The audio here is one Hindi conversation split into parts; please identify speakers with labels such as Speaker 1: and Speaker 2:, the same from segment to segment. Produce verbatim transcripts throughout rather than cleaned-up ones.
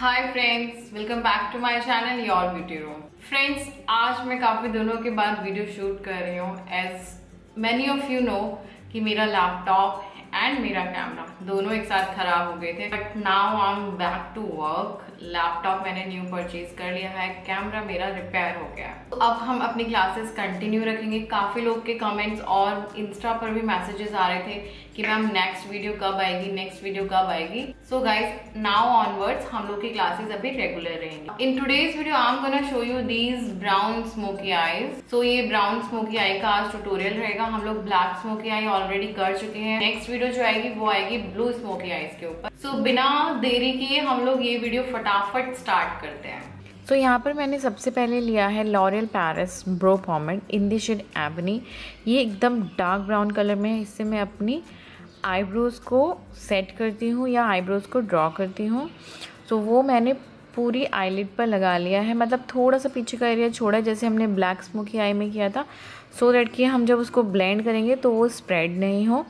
Speaker 1: Hi friends, welcome back to my channel your beauty room. Friends, आज मैं काफ़ी दिनों के बाद वीडियो शूट कर रही हूँ। As many of you know कि मेरा लैपटॉप एंड मेरा कैमरा दोनों एक साथ खराब हो गए थे, but now I am back to work. Laptop मैंने न्यू परचेज कर लिया है, कैमरा मेरा रिपेयर हो गया। तो अब हम अपनी क्लासेस कंटिन्यू रखेंगे। काफ़ी लोग के कमेंट्स और इंस्टा पर भी मैसेजेस आ रहे थे कि मैम नेक्स्ट वीडियो कब आएगी, नेक्स्ट वीडियो कब आएगी। सो गाइज, नाउ ऑनवर्ड्स हम लोग की क्लासेस अभी रेगुलर रहेंगी। In today's video I am gonna show you these brown smoky eyes. So ये ब्राउन स्मोकी आई का आज ट्यूटोरियल रहेगा। हम लोग ब्लैक स्मोकी आई ऑलरेडी कर चुके हैं। नेक्स्ट वीडियो जो आएगी वो आएगी ब्लू स्मोकी आईज के ऊपर। सो so, बिना देरी किए हम लोग ये वीडियो फटाफट स्टार्ट करते हैं।
Speaker 2: तो so, यहाँ पर मैंने सबसे पहले लिया है L'Oreal Paris brow pomade in the shade ebony. ये एकदम डार्क ब्राउन कलर में है। इससे मैं अपनी आईब्रोज़ को सेट करती हूँ या आईब्रोज़ को ड्रॉ करती हूँ। तो so, वो मैंने पूरी आईलिड पर लगा लिया है, मतलब थोड़ा सा पीछे का एरिया छोड़ा है जैसे हमने ब्लैक स्मोकी आई में किया था, सो so दैट कि हम जब उसको ब्लेंड करेंगे तो वो स्प्रेड नहीं हो।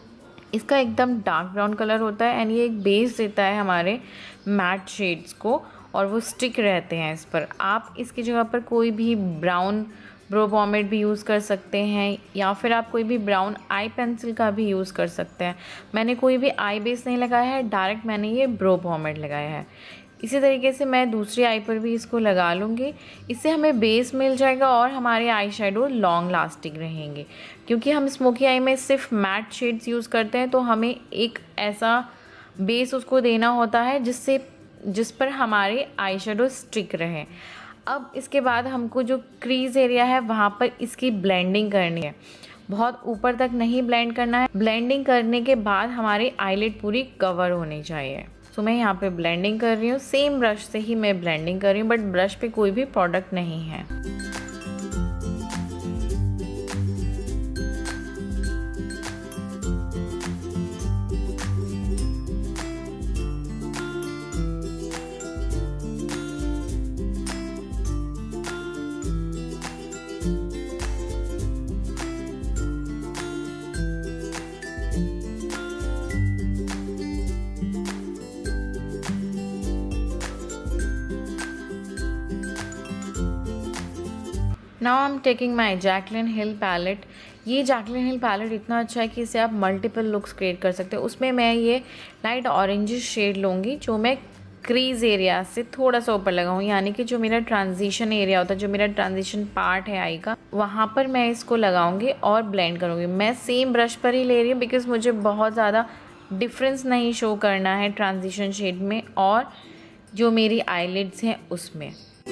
Speaker 2: इसका एकदम डार्क ब्राउन कलर होता है एंड ये एक बेस देता है हमारे मैट शेड्स को और वो स्टिक रहते हैं इस पर। आप इसकी जगह पर कोई भी ब्राउन ब्रो पोमेड भी यूज़ कर सकते हैं या फिर आप कोई भी ब्राउन आई पेंसिल का भी यूज़ कर सकते हैं। मैंने कोई भी आई बेस नहीं लगाया है, डायरेक्ट मैंने ये ब्रो पोमेड लगाया है। इसी तरीके से मैं दूसरी आई पर भी इसको लगा लूँगी। इससे हमें बेस मिल जाएगा और हमारे आई शेडो लॉन्ग लास्टिंग रहेंगे। क्योंकि हम स्मोकी आई में सिर्फ मैट शेड्स यूज़ करते हैं तो हमें एक ऐसा बेस उसको देना होता है जिससे जिस पर हमारे आई शेडो स्टिक रहे। अब इसके बाद हमको जो क्रीज़ एरिया है वहाँ पर इसकी ब्लेंडिंग करनी है। बहुत ऊपर तक नहीं ब्लेंड करना है। ब्लेंडिंग करने के बाद हमारी आईलिड पूरी कवर होनी चाहिए। तो मैं यहाँ पे ब्लेंडिंग कर रही हूँ। सेम ब्रश से ही मैं ब्लेंडिंग कर रही हूँ, बट ब्रश पे कोई भी प्रोडक्ट नहीं है। Now I am taking my Jaclyn Hill palette. ये जैकलिन हिल पैलेट इतना अच्छा है कि इसे आप मल्टीपल लुक्स क्रिएट कर सकते हो। उसमें मैं ये लाइट ऑरेंज शेड लूँगी जो मैं क्रीज एरिया से थोड़ा सा ऊपर लगाऊँ, यानी कि जो मेरा ट्रांजिशन एरिया होता है, जो मेरा ट्रांजिशन पार्ट है आई का, वहाँ पर मैं इसको लगाऊंगी और ब्लेंड करूँगी। मैं सेम ब्रश पर ही ले रही हूँ बिकॉज मुझे बहुत ज़्यादा डिफरेंस नहीं शो करना है ट्रांजिशन शेड में और जो मेरी आईलिड्स हैं उसमें।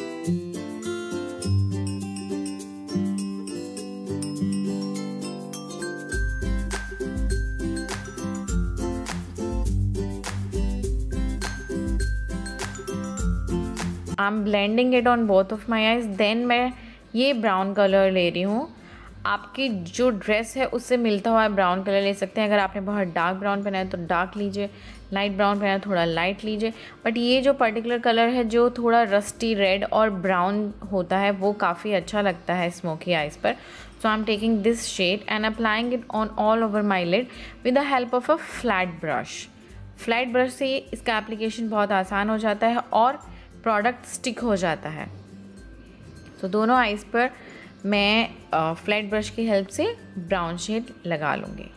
Speaker 2: I am blending it on both of my eyes. Then मैं ये ब्राउन कलर ले रही हूँ। आपकी जो ड्रेस है उससे मिलता हुआ ब्राउन कलर ले सकते हैं। अगर आपने बहुत डार्क ब्राउन पहना है तो डार्क लीजिए, लाइट ब्राउन पहना है थोड़ा लाइट लीजिए। बट ये जो पर्टिकुलर कलर है जो थोड़ा रस्टी रेड और ब्राउन होता है वो काफ़ी अच्छा लगता है स्मोकी आइज पर। So I am taking this shade and applying it on all over my lid with the help of a flat brush. Flat brush से इसका एप्लीकेशन बहुत आसान हो जाता है और प्रोडक्ट स्टिक हो जाता है। तो दोनों आइज़ पर मैं फ्लैट ब्रश की हेल्प से ब्राउन शेड लगा लूँगी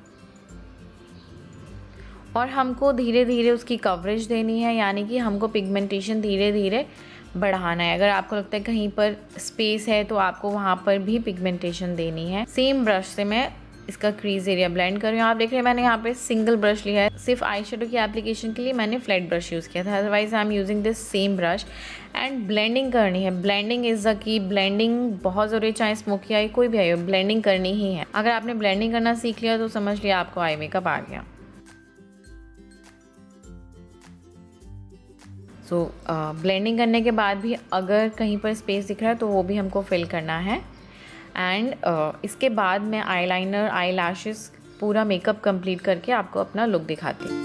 Speaker 2: और हमको धीरे धीरे उसकी कवरेज देनी है, यानी कि हमको पिगमेंटेशन धीरे धीरे बढ़ाना है। अगर आपको लगता है कहीं पर स्पेस है तो आपको वहाँ पर भी पिगमेंटेशन देनी है। सेम ब्रश से मैं इसका क्रीज एरिया ब्लेंड कर रही हूँ। आप देख रहे हैं मैंने यहाँ पे सिंगल ब्रश लिया है। सिर्फ आई शेडो की एप्लीकेशन के लिए मैंने फ्लैट ब्रश यूज़ किया था, otherwise I am using this same brush and blending करनी है। Blending is the key. Blending बहुत ज़रूरी, चाहे स्मोकी आई कोई भी आई हो, ब्लेंडिंग करनी ही है। अगर आपने ब्लेंडिंग करना सीख लिया तो समझ लिया आपको आई मेकअप आ गया। सो ब्लेंडिंग करने के बाद भी अगर कहीं पर स्पेस दिख रहा है तो वो भी हमको फिल करना है। एंड uh, इसके बाद मैं आईलाइनर, आई लैशेस, पूरा मेकअप कंप्लीट करके आपको अपना लुक दिखाती हूँ।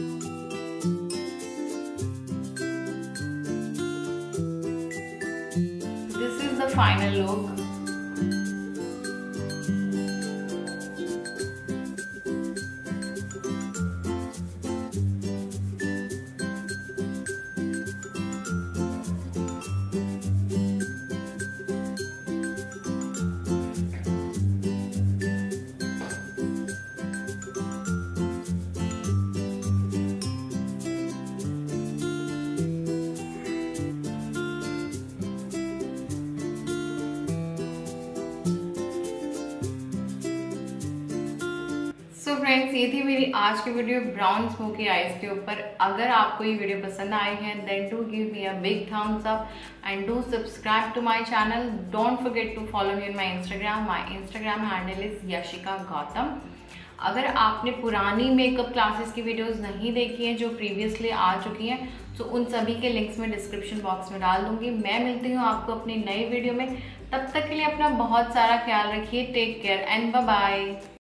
Speaker 1: This is the final look. So so friends, ये थी मेरी आज की वीडियो ब्राउन स्मोकी आइज के ऊपर। अगर आपको ये वीडियो पसंद आई है then do give me a big thumbs up and do subscribe to my channel. Don't forget to follow me on my Instagram. My Instagram handle is Yashika Gautam. अगर आपने पुरानी मेकअप क्लासेस की वीडियोस नहीं देखी हैं जो प्रीवियसली आ चुकी हैं, तो उन सभी के लिंक्स मैं डिस्क्रिप्शन बॉक्स में डाल दूंगी। मैं मिलती हूँ आपको अपनी नई वीडियो में। तब तक के लिए अपना बहुत सारा ख्याल रखिए। Take care and bye bye.